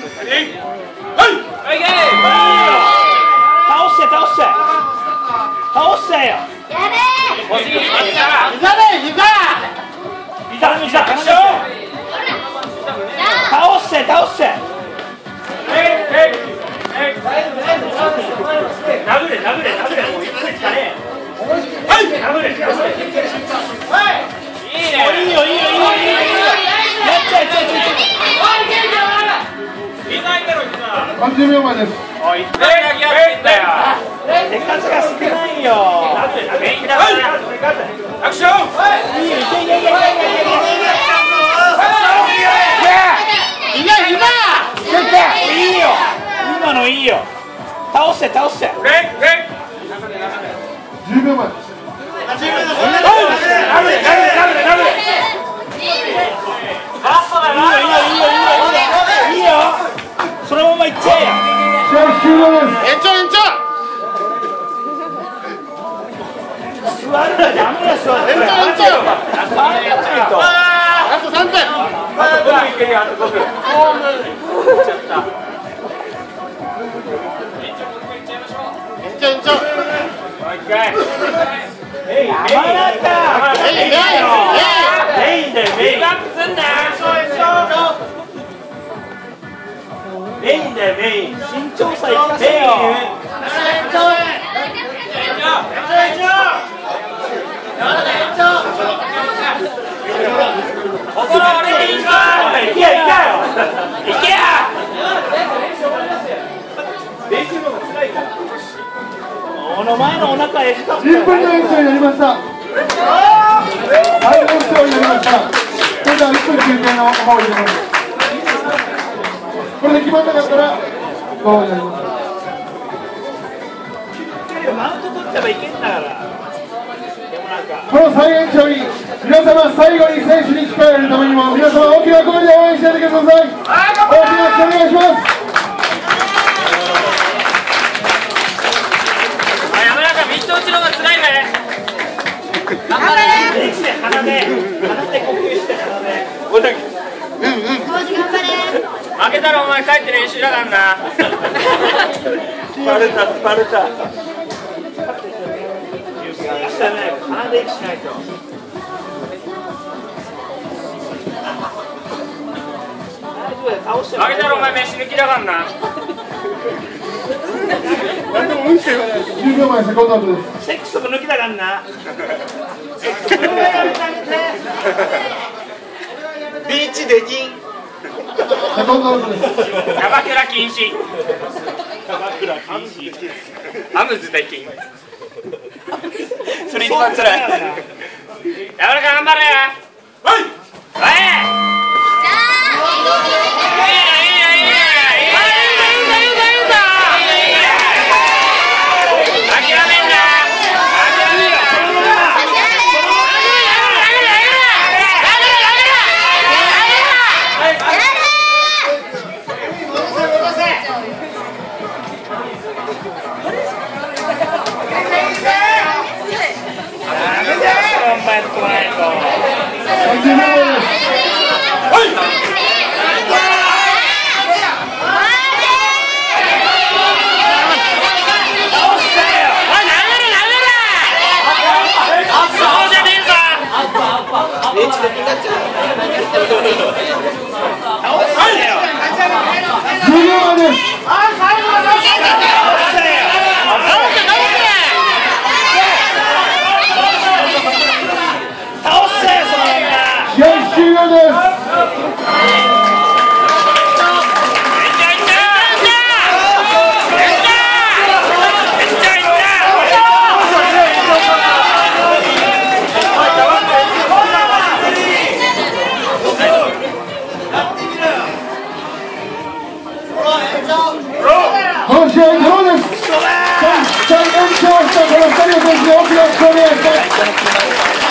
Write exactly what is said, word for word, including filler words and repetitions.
倒して倒して倒してよ。 やべえ。 膝で膝。膝の膝。倒して倒して。殴れ殴れ殴れもうゆっくりしたね。はい。殴れ。はい。いいね。いいよいいよいいよいいよ。やっちゃえやっちゃえやっちゃえ。膝いけろ膝。 さんじゅうびょうまえです。 おい、いつまで投げ合ってんだよ。手数が少ないよ。メインだから。アクション。いいよ、いけいけいけいけいけいけいけ。今今。いいよ。今のいいよ。倒して倒して。 じゅうびょうまえ。 じゅうびょうまえ。ダメダメダメダメ。ラストだな。いいよいいよいいよいいよいいよ。そのままいっちゃえよ。 試合終了です。 延長延長。座るなダメだ座る。延長延長。ラストさんぷん。あとごふんいけるよあとごふん。ホーム。いっちゃった。延長もう一回いっちゃいましょう。延長延長。もう一回。えい山中。えいえいえいだよメイン。バックすんな。メインだよメイン。身長差いかせよ。心折れていいか。いけよいけよ。いけよ。練習の方が辛いから。この前のお腹えぐかった。 じゅっぷんの延長になりました。はい延長になりました。それではいっぷん休憩のお守りです。これで決まんなかったらゴールになります。 マウント取っちゃえばいけんだから。でもなんかこの再延長に皆様最後に選手に控えるためにも皆様大きな声で応援してあげてください。大きな拍手お願いします。 あ、山中ミット打ちの方が辛いね。頑張れ。鼻で鼻で呼吸して鼻で。うんうん。負けたらお前帰って練習だからな。スパルタスパルタ。したね。鼻で息しないと。負けたらお前飯抜きだからな。 何でもうんって言わない。じゅうびょうまえセコンドアウトです。 セックスも抜きだからな。ビーチできん。 セコンドアウトです。 キャバクラ禁止。キャバクラ禁止。アムズできん。それ一番辛い。やわらか頑張れ。はい。はい。 このふたりの選手に大きな拍手をお願いします。